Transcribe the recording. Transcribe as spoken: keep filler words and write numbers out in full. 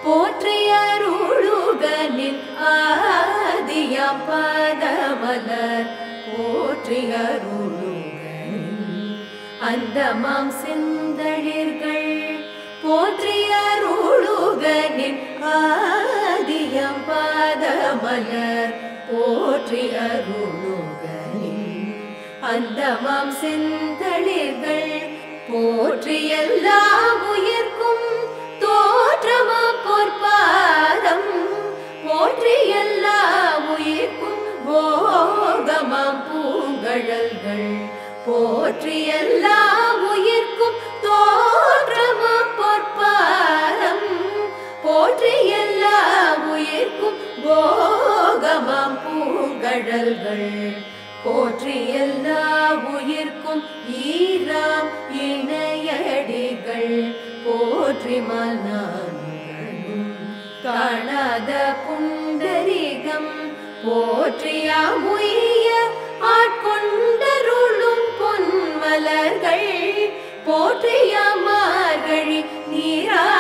போற்றியருளுகனின் ஆதியாம் பாதமலர் போற்றியருளுகனின் அந்தமாம் செந்தளிர்கள் போற்றியருளுகனின் ஆதியாம் பாதமலர் போற்றியருளுகனின் அந்தமாம் செந்தளிர்கள் போற்றி எல்லா உயிர்க்கும் தோற்றமா பொற்பாதம் போற்றி எல்லா உயிர்க்கும் போகமாம் பூங்கழல்கள் போற்றி எல்லா உயிர்க்கும் தோற்றமா பொற்பாதம் போற்றி எல்லா உயிர்க்கும் போகமாம் பூங்கழல்கள் போற்றி எல்லா உயிர்க்கும் ஈராம் இணையடிகள் போற்றி மனான்களும் காணாத புண்டரிகம் போற்றியாமுய்ய ஆட்கொண்டருளும் பொன்மலர்கள் போற்றிய மார்கழி நீரா